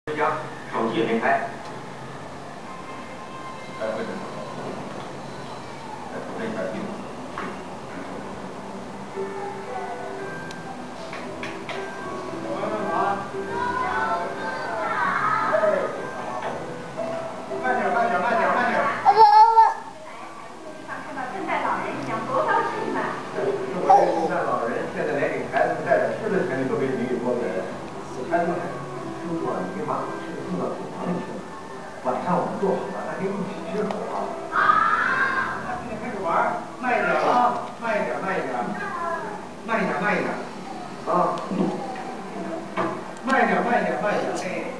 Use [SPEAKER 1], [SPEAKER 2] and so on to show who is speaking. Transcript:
[SPEAKER 1] 回家，手机也没开。为什么？扶着一下屁股。慢点，慢点，慢点，慢点。
[SPEAKER 2] 看到圣诞老人一样，多高兴啊！
[SPEAKER 1] 圣诞老人现在连给孩子们带点吃的权利都被你给剥夺了。孩子们，叔叔啊，你把吃的送到厨房里去了。晚上我们做好了，咱可以一起吃好不好？啊！现在开始玩，慢一点啊，慢一点，慢一点，慢一点，慢一点，啊，慢一点，慢一点，慢一点，哎。